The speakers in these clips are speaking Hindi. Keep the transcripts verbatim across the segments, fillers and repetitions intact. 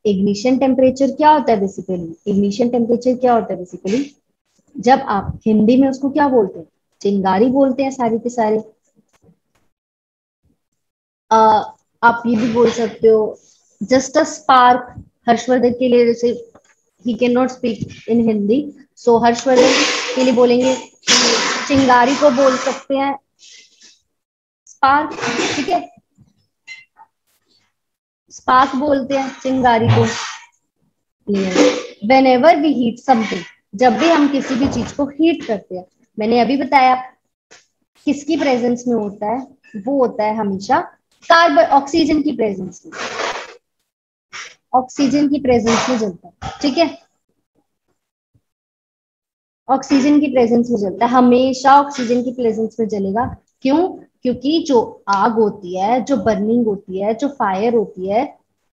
इग्निशन टेम्परेचर क्या होता है बेसिकली? इग्निशन टेम्परेचर क्या होता है बेसिकली? जब आप हिंदी में उसको क्या बोलते हैं? चिंगारी बोलते हैं सारी के सारे। आ, आप ये भी बोल सकते हो जस्ट अ स्पार्क। हर्षवर्धन के लिए जैसे ही can not speak in Hindi, so Harshvardhan के लिए बोलेंगे चिंगारी को बोल सकते हैं स्पार्क, ठीक है। स्पार्क बोलते हैं चिंगारी को। Whenever we heat something, जब भी हम किसी भी चीज को हीट करते हैं, मैंने अभी बताया किसकी प्रेजेंस में होता है, वो होता है हमेशा कार्बन ऑक्सीजन की प्रेजेंस में। ऑक्सीजन की प्रेजेंस में जलता है, ठीक है। ऑक्सीजन की प्रेजेंस में जलता है, हमेशा ऑक्सीजन की प्रेजेंस में जलेगा। क्यों? क्योंकि जो आग होती है, जो बर्निंग होती है, जो फायर होती है,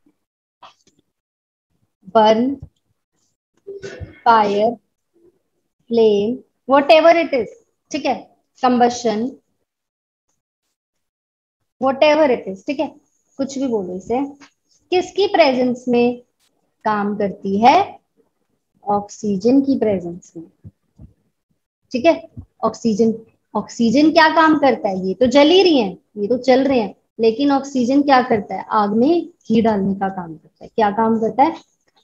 burn, fire, flame, whatever it is, ठीक है, combustion, whatever it is, ठीक है, कुछ भी बोलो इसे, किसकी प्रेजेंस में काम करती है? ऑक्सीजन की प्रेजेंस में, ठीक है। ऑक्सीजन, ऑक्सीजन क्या काम करता है? ये तो जल ही रही है, ये तो चल रहे हैं, लेकिन ऑक्सीजन क्या करता है? आग में घी डालने का काम करता है। क्या काम करता है?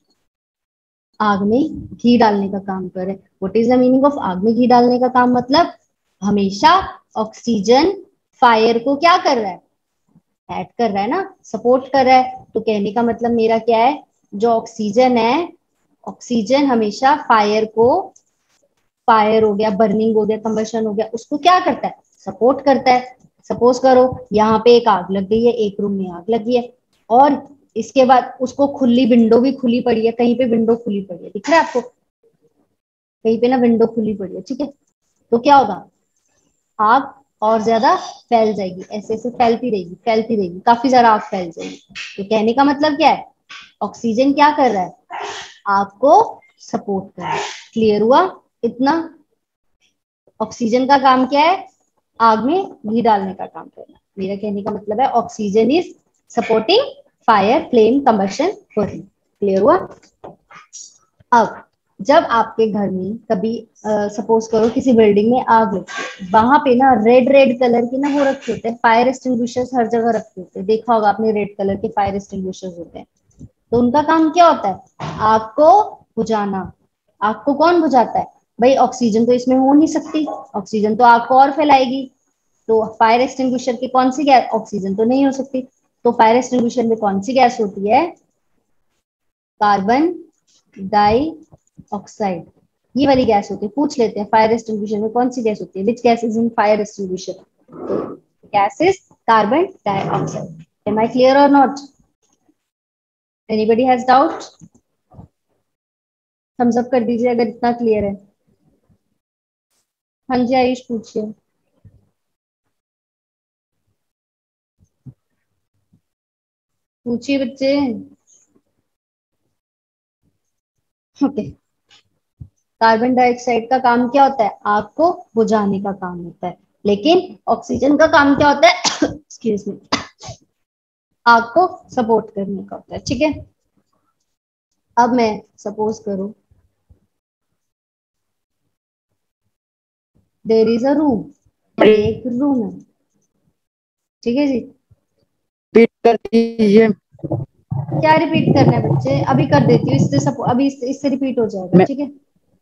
आग में घी डालने का काम करे। What is the meaning of आग में घी डालने का काम? मतलब हमेशा ऑक्सीजन फायर को क्या कर रहा है? ऐड कर रहा है ना, सपोर्ट कर रहा है। तो कहने का मतलब मेरा क्या है, जो ऑक्सीजन है, ऑक्सीजन हमेशा फायर को, फायर हो गया, बर्निंग हो गया, कंबशन हो गया, उसको क्या करता है? सपोर्ट करता है। सपोज करो यहाँ पे एक आग लग गई है, एक रूम में आग लगी है, और इसके बाद उसको खुली विंडो भी खुली पड़ी है, कहीं पे विंडो खुली पड़ी है, दिख रहा है आपको? कहीं पे ना विंडो खुली पड़ी है, ठीक है। तो क्या होगा? आग और ज्यादा फैल जाएगी, ऐसे ऐसे फैलती रहेगी, फैलती रहेगी, काफी ज्यादा आग फैल जाएगी। तो कहने का मतलब क्या है? ऑक्सीजन क्या कर रहा है? आग को सपोर्ट कर रहा है। क्लियर हुआ इतना? ऑक्सीजन का काम क्या है? आग में घी डालने का काम करना। मेरा कहने का मतलब है oxygen is supporting fire, flame, combustion, burning. Clear हुआ? अब जब आपके घर में कभी सपोज करो किसी बिल्डिंग में आग लगती है, वहां पे ना रेड रेड कलर के ना वो रखे होते हैं फायर एक्सटिंग्विशर्स, हर जगह रखे होते हैं, देखा होगा आपने, रेड कलर के फायर एक्सटिंग्विशर्स होते हैं। तो उनका काम क्या होता है? आग को बुझाना। आग को कौन बुझाता है? भाई ऑक्सीजन तो इसमें हो नहीं सकती, ऑक्सीजन तो आग को और फैलाएगी। तो फायर एक्सटिंग्विशर की कौन सी गैस? ऑक्सीजन तो नहीं हो सकती। तो फायर एक्सटिंग्विशर में कौन सी गैस होती है? कार्बन डाई ऑक्साइड, ये वाली गैस होती है। पूछ लेते हैं फायर एक्सटिंग्विशर में कौन सी गैस होती है, which gas is in fire extinguisher? तो gas is carbon dioxide. Am I clear or not? Anybody has doubt? Thumbs up कर दीजिए अगर इतना क्लियर है। हाँ जी आयुष पूछिए। पूछिए बच्चे। ओके, कार्बन डाइऑक्साइड का काम क्या होता है? आग को बुझाने का काम होता है। लेकिन ऑक्सीजन का काम क्या होता है? एक्सक्यूज मी, आग को सपोर्ट करने का होता है, ठीक है। अब मैं सपोज करूं देयर इज अ रूम, ये एक रूम है, ठीक है जी। रिपीट कर दीजिए। क्या रिपीट करना है बच्चे? अभी कर देती हूँ, इससे सपो अभी इससे, इससे रिपीट हो जाएगा, मैं ठीक है।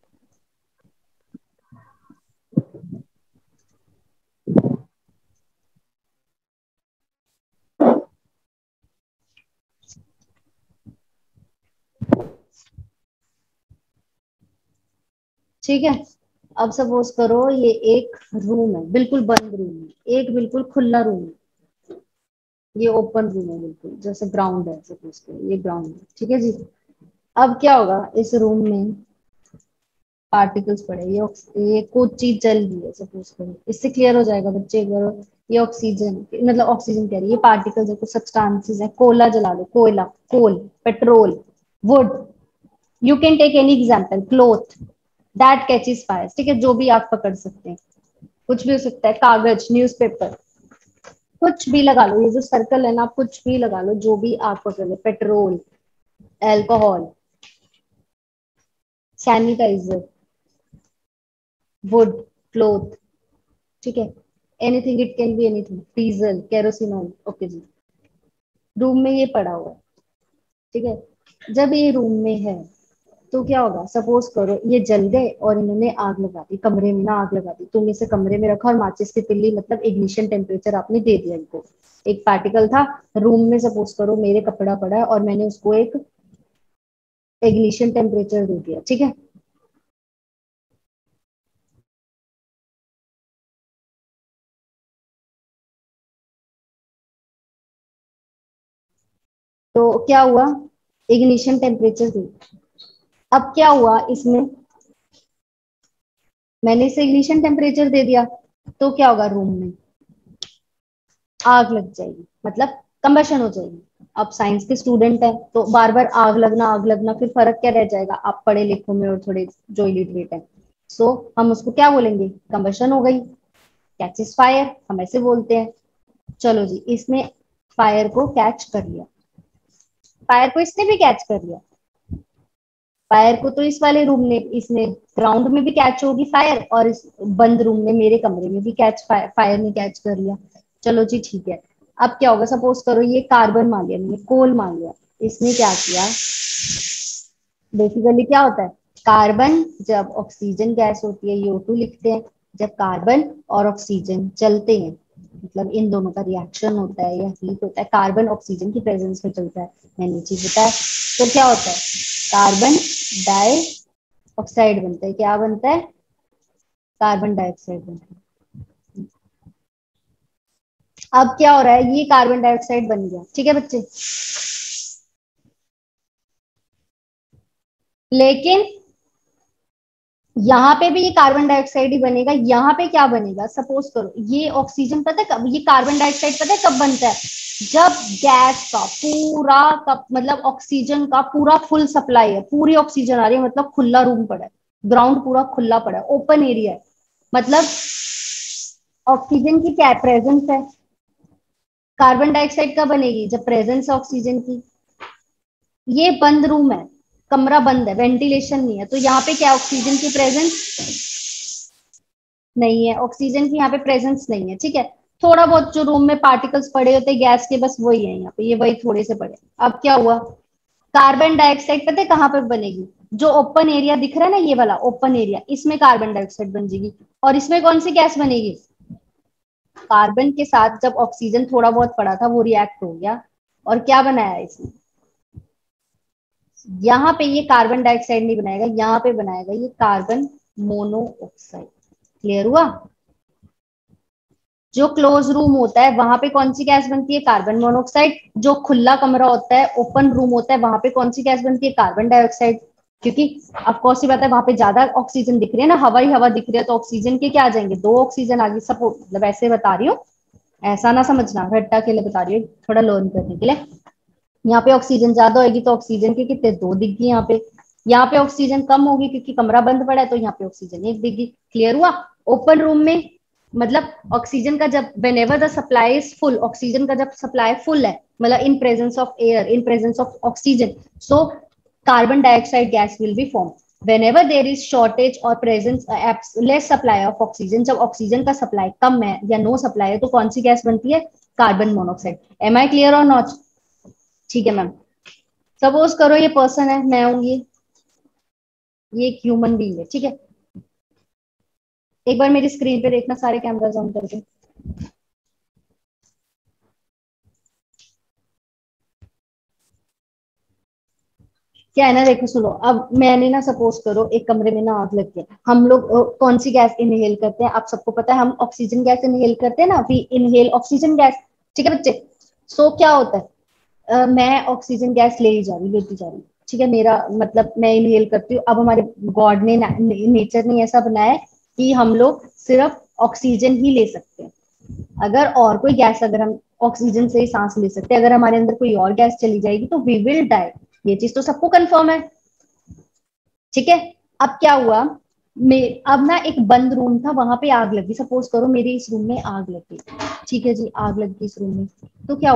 ठीक है, अब सपोज करो ये एक रूम है, बिल्कुल बंद रूम है, एक बिल्कुल खुला रूम है, ये ओपन रूम है बिल्कुल, जैसे ग्राउंड है, सपोज करो ये ग्राउंड है, ठीक है जी। अब क्या होगा? इस रूम में पार्टिकल्स पड़े, ये ऑक्स- ये कुछ चीज जल रही है सपोज करो, इससे क्लियर हो जाएगा बच्चे एक बार। ये ऑक्सीजन, मतलब ऑक्सीजन कह रही है, ये पार्टिकल्स है, कुछ सब्सटेंसेस है, कोयला जला लो, कोयला, coal, petrol, wood, you can take any example, cloth that catches fire, ठीक है, जो भी आप पकड़ सकते हैं, कुछ भी हो सकता है, कागज, न्यूज़पेपर, कुछ भी लगा लो, ये जो सर्कल है ना, आप कुछ भी लगा लो, जो भी आप पकड़ लो, petrol, alcohol, sanitiser, wood, cloth, ठीक है, anything, it can be anything, diesel, kerosene oil, okay जी। रूम में ये पड़ा हुआ है, ठीक है। जब ये रूम में है तो क्या होगा, सपोज करो ये जल गए और इन्होंने आग लगा दी, कमरे में ना आग लगा दी, तुम इसे कमरे में रखा और माचिस की तिल्ली, मतलब इग्निशन टेम्परेचर आपने दे दिया इनको। एक पार्टिकल था रूम में, सपोज करो मेरे कपड़ा पड़ा है और मैंने उसको एक इग्निशन टेम्परेचर दे दिया, ठीक है। तो क्या हुआ, इग्निशन टेम्परेचर दे। अब क्या हुआ इसमें, मैंने इसे इग्निशन टेम्परेचर दे दिया, तो क्या होगा, रूम में आग लग जाएगी, मतलब कंबशन हो जाएगी। अब साइंस के स्टूडेंट है तो बार बार आग लगना आग लगना, फिर फर्क क्या रह जाएगा, आप पढ़े लिखों में और थोड़े जो इलिटरेट है। सो हम उसको क्या बोलेंगे, कंबशन हो गई, कैचेस फायर, हम ऐसे बोलते हैं। चलो जी, इसने फायर को कैच कर लिया, फायर को इसने भी कैच कर लिया, फायर को तो इस वाले रूम ने, इसने ग्राउंड में भी कैच होगी फायर, और इस बंद रूम में मेरे कमरे में भी कैच, फायर, फायर ने कैच कर लिया। चलो जी ठीक है। अब क्या होगा, सपोज करो ये कार्बन मान लिया मैंने, कोल मान लिया, इसने क्या किया, बेसिकली क्या होता है, कार्बन जब ऑक्सीजन गैस होती है ये ओ टू लिखते हैं, जब कार्बन और ऑक्सीजन चलते हैं, मतलब इन दोनों का रिएक्शन होता है या हीट होता है, कार्बन ऑक्सीजन की प्रेजेंस में चलता है, मैंने चीज बताया। तो क्या होता है, कार्बन डाई ऑक्साइड बनता है, क्या बनता है, कार्बन डाइऑक्साइड बनता है। अब क्या हो रहा है, ये कार्बन डाइऑक्साइड बन गया, ठीक है बच्चे। लेकिन यहाँ पे भी ये कार्बन डाइऑक्साइड ही बनेगा, यहाँ पे क्या बनेगा, सपोज करो ये ऑक्सीजन, पता है कब, ये कार्बन डाइऑक्साइड पता है कब बनता है, जब गैस का पूरा कप, मतलब ऑक्सीजन का पूरा फुल सप्लाई है, पूरी ऑक्सीजन आ रही है, मतलब खुला रूम पड़ा है, ग्राउंड पूरा खुला पड़ा है, ओपन एरिया है, मतलब ऑक्सीजन की क्या प्रेजेंस है, कार्बन डाइऑक्साइड कब बनेगी, जब प्रेजेंस है ऑक्सीजन की। ये बंद रूम है, कमरा बंद है, वेंटिलेशन नहीं है, तो यहाँ पे क्या ऑक्सीजन की प्रेजेंस नहीं है, ऑक्सीजन की यहाँ पे प्रेजेंस नहीं है, ठीक है। थोड़ा बहुत जो रूम में पार्टिकल्स पड़े होते हैं गैस के, बस वही है यहाँ पे, ये वही थोड़े से पड़े। अब क्या हुआ, कार्बन डाइऑक्साइड पता है कहाँ पे बनेगी, जो ओपन एरिया दिख रहा है ना, ये वाला ओपन एरिया, इसमें कार्बन डाइऑक्साइड बन जाएगी। और इसमें कौन सी गैस बनेगी, कार्बन के साथ जब ऑक्सीजन थोड़ा बहुत पड़ा था वो रिएक्ट हो गया, और क्या बनाया इसने, यहाँ पे ये कार्बन डाइऑक्साइड नहीं बनाएगा, यहाँ पे बनाएगा ये कार्बन मोनोऑक्साइड। क्लियर हुआ, जो क्लोज रूम होता है वहां पे कौन सी गैस बनती है, कार्बन मोनोऑक्साइड, जो खुला कमरा होता है, ओपन रूम होता है, वहां पे कौन सी गैस बनती है, कार्बन डाइऑक्साइड। क्योंकि अब कौन सी बात है, वहां पे ज्यादा ऑक्सीजन दिख रही है ना, हवा ही हवा दिख रही है, तो ऑक्सीजन के क्या आ जाएंगे, दो ऑक्सीजन आ गई, सपोर्ट, मतलब ऐसे बता रही हूँ, ऐसा ना समझना, रट्टा के लिए बता रही हूँ, थोड़ा लर्न करने के लिए। यहाँ पे ऑक्सीजन ज्यादा होगी तो ऑक्सीजन के कितने, दो दिख गई यहाँ पे। यहाँ पे ऑक्सीजन कम होगी क्योंकि कमरा बंद पड़ा है, तो यहाँ पे ऑक्सीजन एक दिख गई। क्लियर हुआ, ओपन रूम में मतलब ऑक्सीजन का जब whenever the supply is full, oxygen का जब सप्लाई फुल है, मतलब in presence of air, in presence of oxygen, so carbon dioxide gas will be form. whenever there is shortage or presence uh, less supply of oxygen, जब ऑक्सीजन का सप्लाई कम है या नो सप्लाई है, तो कौन सी गैस बनती है, carbon monoxide. Am I clear or not, ठीक है मैम। सपोज करो ये पर्सन है, मैं हूं ये ये एक ह्यूमन बीइंग है, ठीक है। एक बार मेरी स्क्रीन पे देखना, सारे कैमरास ऑन करके। क्या है ना, देखो सुनो, अब मैंने ना, सपोज करो एक कमरे में ना आग लग गया, हम लोग अ, कौन सी गैस इनहेल करते हैं, आप सबको पता है, हम ऑक्सीजन गैस इनहेल करते हैं ना, वी इनहेल ऑक्सीजन गैस, ठीक है बच्चे। सो so, क्या होता है, अ, मैं ऑक्सीजन गैस ले ही जा रही लेती जा रही, ठीक है, मेरा मतलब मैं इनहेल करती हूँ। अब हमारे गॉड ने, नेचर ने ऐसा बनाया है कि हम लोग सिर्फ ऑक्सीजन ही ले सकते हैं, अगर और कोई गैस, अगर हम ऑक्सीजन से ही सांस ले सकते हैं, अगर हमारे अंदर कोई और गैस चली जाएगी तो वी विल डाई, ये चीज तो सबको कंफर्म है, ठीक है। अब क्या हुआ, मैं अब ना एक बंद रूम था, वहां पे आग लगी, सपोज करो मेरे इस रूम में आग लगी, ठीक है जी, आग लगी इस रूम में, तो क्या हुआ,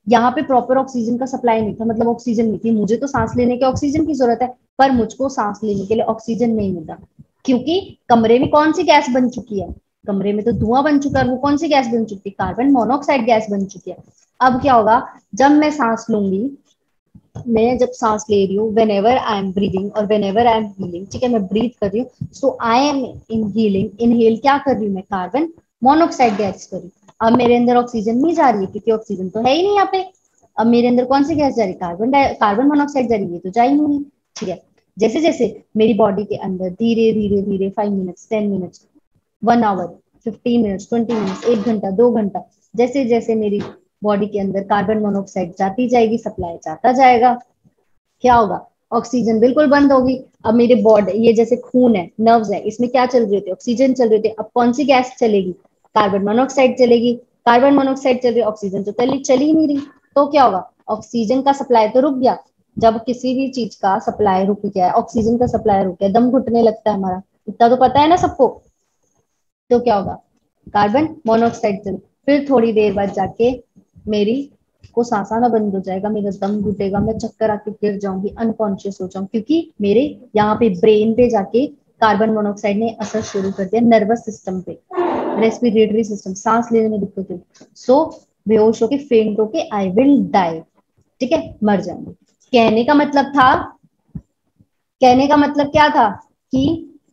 यहाँ पे प्रॉपर ऑक्सीजन का सप्लाई नहीं था, मतलब ऑक्सीजन नहीं थी। मुझे तो सांस लेने के ऑक्सीजन की जरूरत है, पर मुझको सांस लेने के लिए ऑक्सीजन नहीं मिलता, क्योंकि कमरे में कौन सी गैस बन चुकी है, कमरे में तो धुआं बन चुका है। वो कौन सी गैस बन चुकी है, कार्बन मोनोऑक्साइड गैस बन चुकी है। अब क्या होगा, जब मैं सांस लूंगी, मैं जब सांस ले रही हूँ, whenever I am breathing और whenever I am healing, ठीक है, मैं ब्रीथ कर रही हूँ, so I am in healing, inhale क्या कर रही हूँ मैं, कार्बन मोनोऑक्साइड गैस कर रही हूँ। अब मेरे अंदर ऑक्सीजन नहीं जा रही है, क्योंकि ऑक्सीजन तो है ही नहीं यहाँ पे। अब मेरे अंदर कौन सी गैस जा रही है, कार्बन कार्बन मोनोऑक्साइड जा रही है, तो जा ही नहीं। ठीक है, जैसे जैसे मेरी बॉडी के अंदर धीरे धीरे धीरे five minutes, ten minutes, one hour, fifteen minutes, twenty minutes, एक घंटा, दो घंटा, जैसे जैसे मेरी बॉडी के अंदर कार्बन मोनोऑक्साइड जाती जाएगी, सप्लाई जाता जाएगा, क्या होगा, ऑक्सीजन बिल्कुल बंद होगी। अब मेरे बॉडी, ये जैसे खून है, नर्व्स है, इसमें क्या चल रहे थे, ऑक्सीजन चल रहे थे। अब कौन सी गैस चलेगी, कार्बन मोनोऑक्साइड चलेगी। कार्बन मोनोऑक्साइड चल रही, ऑक्सीजन तो चली चल ही नहीं रही, तो क्या होगा, ऑक्सीजन का सप्लाई तो रुक गया। जब किसी भी चीज का सप्लाई रुक गया, ऑक्सीजन का सप्लाई रुक गया, दम घुटने लगता है हमारा, इतना तो पता है ना सबको। तो क्या होगा, कार्बन मोनोऑक्साइड चल, फिर थोड़ी देर बाद जाके मेरी को सांस आना बंद हो जाएगा, मेरा दम घुटेगा, मैं चक्कर आके गिर जाऊंगी, अनकॉन्शियस हो जाऊंगी, क्योंकि मेरे यहाँ पे ब्रेन पे जाके कार्बन मोनोऑक्साइड ने असर शुरू कर दिया, नर्वस सिस्टम पे, रेस्पिरेटरी सिस्टम, सांस लेने में दिक्कत हुई। सो बेहोश होके, फेंट होके, आई विल डाई, ठीक है, मर जाऊंगी। कहने का मतलब था, कहने का मतलब क्या था कि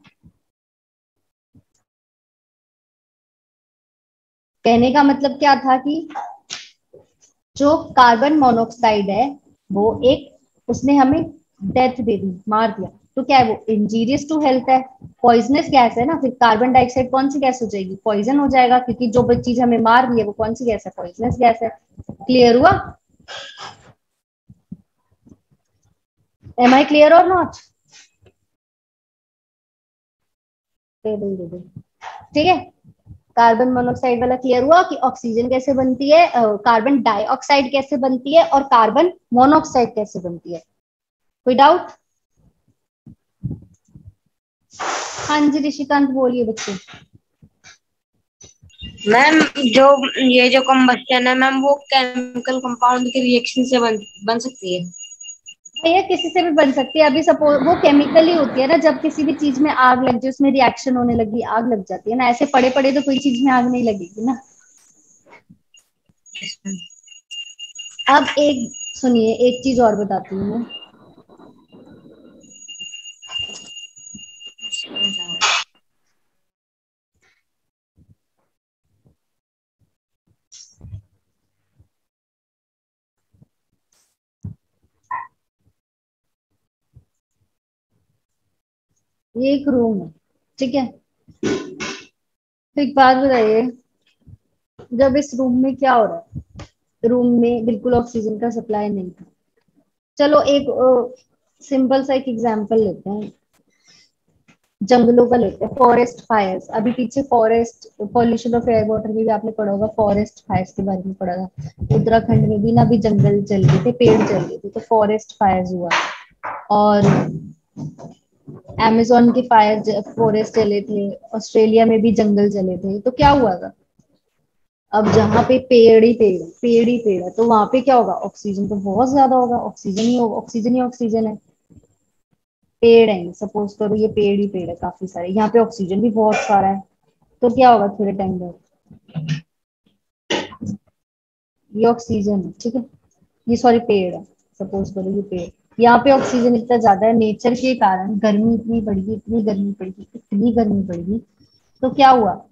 कहने का मतलब क्या था कि जो कार्बन मोनोऑक्साइड है वो एक, उसने हमें डेथ दे दी, मार दिया, तो क्या है वो, इंजीरियस टू हेल्थ है, पॉइजनस गैस है ना। फिर कार्बन डाइऑक्साइड कौन सी गैस हो जाएगी, पॉइजन हो जाएगा, क्योंकि जो चीज हमें मार रही है वो कौन सी गैस है, पॉइजनस गैस है। क्लियर हुआ, am I clear or not, ठीक है। कार्बन मोनोऑक्साइड वाला क्लियर हुआ कि ऑक्सीजन कैसे बनती है, कार्बन डाइऑक्साइड कैसे बनती है, और कार्बन मोनोऑक्साइड कैसे बनती है। कोई डाउट? हाँ जी ऋषिकांत बोलिए बच्चे। मैम जो ये जो कंबस्टन है मैम, वो केमिकल कंपाउंड के रिएक्शन से बन बन सकती है। भैया किसी से भी बन सकती है, अभी सपोज वो केमिकल ही होती है ना, जब किसी भी चीज में आग लग जाए, उसमें रिएक्शन होने लगी, आग लग जाती है ना, ऐसे पड़े पड़े तो कोई चीज में आग नहीं लगेगी ना। अब एक सुनिए, एक चीज और बताती हूँ मैं। ये एक रूम है, ठीक है, तो एक बात बताइए, जब इस रूम में क्या हो रहा है, रूम में बिल्कुल ऑक्सीजन का सप्लाई नहीं था। चलो एक सिंपल सा एक एग्जांपल लेते हैं, जंगलों का लेते हैं, फॉरेस्ट फायर्स। अभी पीछे forest pollution of air water में भी आपने पढ़ा होगा, फॉरेस्ट फायर्स के बारे में पढ़ा था। उत्तराखंड में भी ना अभी जंगल जल गए थे, पेड़ जल गए थे, तो फॉरेस्ट फायर्स हुआ। और अमेजोन के फायर, फॉरेस्ट जले थे, ऑस्ट्रेलिया में भी जंगल जले थे, तो क्या हुआ था, अब जहाँ पे पेड़ ही पेड़ पेड़ ही पेड़ है, तो वहां पे क्या होगा, ऑक्सीजन तो बहुत ज्यादा होगा, ऑक्सीजन ही होगा, ऑक्सीजन ही ऑक्सीजन है। पेड़ है, सपोज करो ये पेड़ ही पेड़ है काफी सारे, यहाँ पे ऑक्सीजन भी बहुत सारा है, तो क्या होगा थोड़े टाइम बाद, ये ऑक्सीजन है, ठीक है, ये सॉरी पेड़ है, सपोज करो ये पेड़, यहाँ पे ऑक्सीजन इतना ज्यादा है, नेचर के कारण गर्मी इतनी बढ़ी, इतनी गर्मी पड़गी, इतनी गर्मी पड़गी, तो क्या हुआ,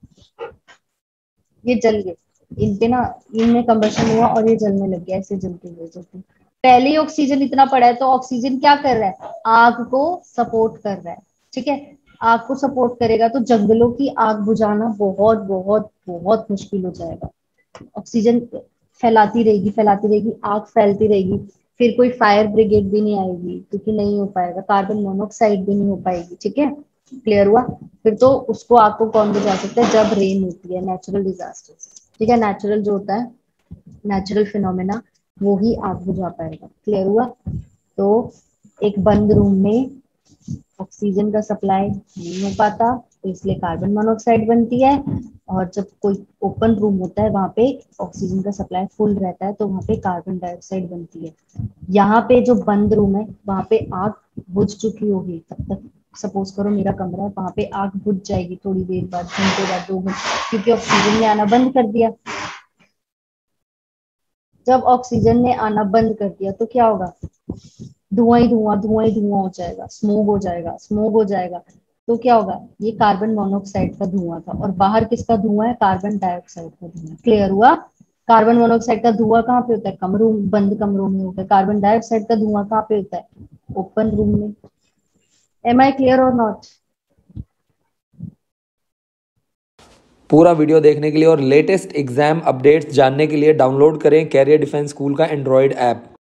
ये जल गए, इन पे ना, इनमें कंबशन हुआ और ये जलने लग गया, ऐसे जलते हुए जलते। पहले ही ऑक्सीजन इतना पड़ा है, तो ऑक्सीजन क्या कर रहा है, आग को सपोर्ट कर रहा है, ठीक है, आग को सपोर्ट करेगा तो जंगलों की आग बुझाना बहुत बहुत बहुत मुश्किल हो जाएगा। ऑक्सीजन फैलाती रहेगी, फैलाती रहेगी, आग फैलती रहेगी, फिर कोई फायर ब्रिगेड भी नहीं आएगी, क्योंकि नहीं हो पाएगा, कार्बन मोनोऑक्साइड भी नहीं हो पाएगी, ठीक है, क्लियर हुआ। फिर तो उसको, आग को कौन बुझा सकता है, जब रेन होती है, नेचुरल डिजास्टर, ठीक है, नेचुरल जो होता है, नेचुरल फिनोमेना, वो ही आग बुझा पाएगा, क्लियर हुआ। तो एक बंद रूम में ऑक्सीजन का सप्लाई नहीं हो पाता, तो इसलिए कार्बन मोनोऑक्साइड बनती है। और जब कोई ओपन रूम होता है वहां पे ऑक्सीजन का सप्लाई फुल रहता है तो वहां पे कार्बन डाइऑक्साइड बनती है। यहाँ पे जो बंद रूम है वहां पे आग बुझ चुकी होगी, तब तक सपोज करो मेरा कमरा है, वहां पे आग बुझ जाएगी थोड़ी देर बाद, घंटे बाद, दो घंटे, क्योंकि ऑक्सीजन ने आना बंद कर दिया। जब ऑक्सीजन ने आना बंद कर दिया तो क्या होगा, धुआं ही धुआं धुआं ही धुआं हो जाएगा, स्मोक हो जाएगा, स्मोक हो जाएगा। तो क्या होगा, ये कार्बन मोनोऑक्साइड का धुआं था। और बाहर किसका धुआं है, कार्बन डाइऑक्साइड का धुआं। क्लियर हुआ। कार्बन मोनोऑक्साइड का धुआं कहाँ पे होता है, कमरों, बंद कमरों में होता है। कार्बन डाइऑक्साइड का धुआं कहाँ पे होता है, ओपन रूम में। Am I clear or not. पूरा वीडियो देखने के लिए और लेटेस्ट एग्जाम अपडेट्स जानने के लिए डाउनलोड करें कैरियर डिफेंस स्कूल का एंड्रॉयड ऐप।